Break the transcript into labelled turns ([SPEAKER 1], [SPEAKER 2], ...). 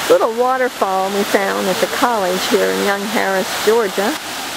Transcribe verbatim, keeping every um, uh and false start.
[SPEAKER 1] little waterfall we found at the college here in Young Harris, Georgia.